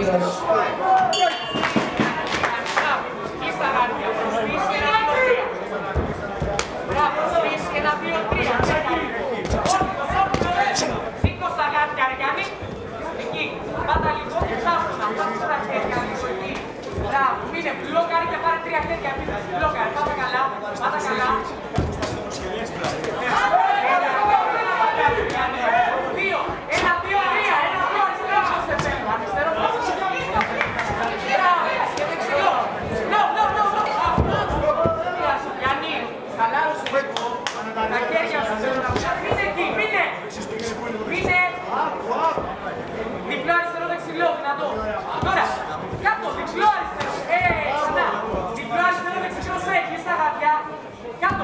Δημήτριος. Πάτα λίγο και ψάχνω να φτάσω τα χέρια λίγο εκεί. Μπράβο, μείνε μπλόκαρη και πάρε 3 χέρια επίθεση. Μπλόκαρη, πάτα καλά, πάτα καλά. 2, 1, 2, 3, 1, 2, αριστερό σε παίρνω, αριστερό σε παίρνω. Μπράβο, και δεξιό. No. Γιάννη, χαλάρωσε λίγο. Τα χέρια σου, μείνε εκεί, μείνε. Διπλό αριστερό δεξιλό, δυνατό. Τώρα, κάτω, διπλό αριστερό. Ξανά. Διπλό αριστερό δεξιλό σε, κλείς τα γάτια. Κάτω.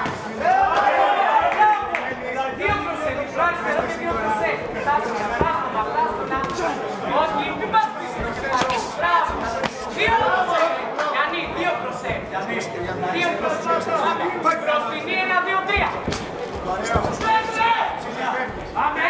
Δύο κροσέ, διπλό αριστερό και δύο κροσέ. Πλάστονα. Όχι, μην πας πίσω. Μπράβο. Δύο κροσέ. Γιάννη, δύο κροσέ. Δύο κροσέ. Μπροστινή, 1, 2, 3. Πάμε.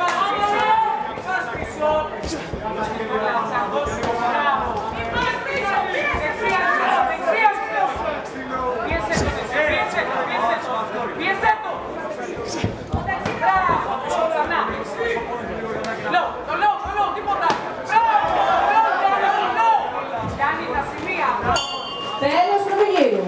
Τέλος του γύρου.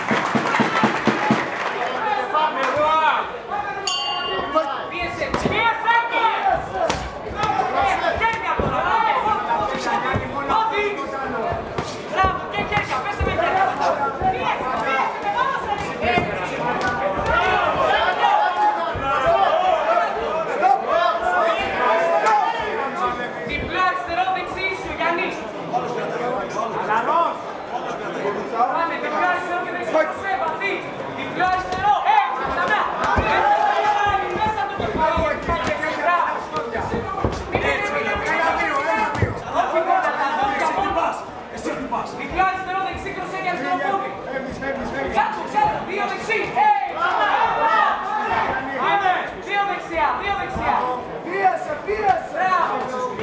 Πάμε, διπλό αριστερό και δεξιό σε βαθύ. Διπλό αριστερό, ξανά. Μέσα το κεφάλι. Διπλό αριστερό, δεξί, κροσέ και αριστερό πόδι. Κάτω, δύο δεξί. Πάμε, δύο δεξιά. Πίεσε. Μπράβο.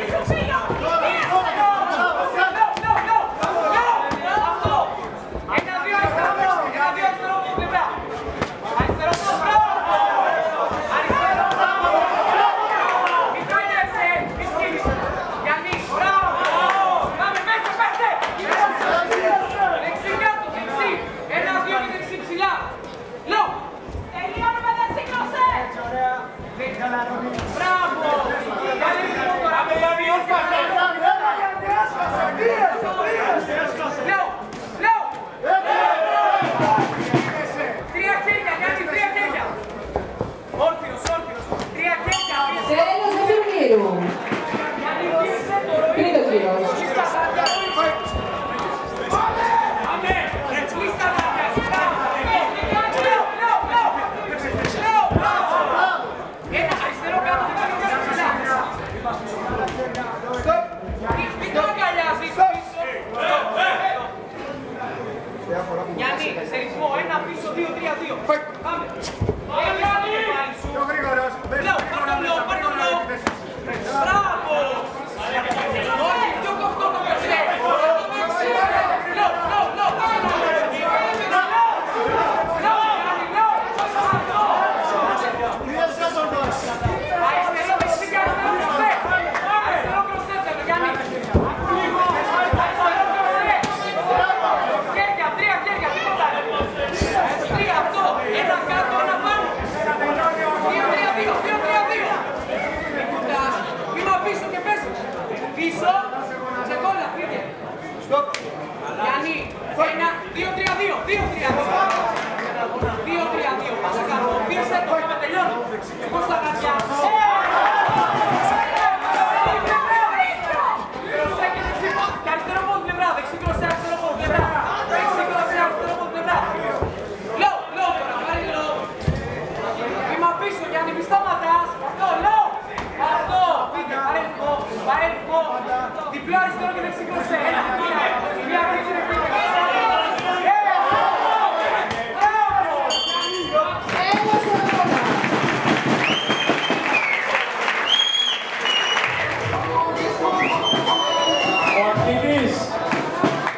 Τρίτο γύρος. Ένα αριστερό κάτω,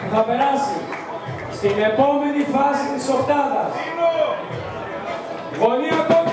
θα περάσει στην επόμενη φάση της οκτάδας. Γωνία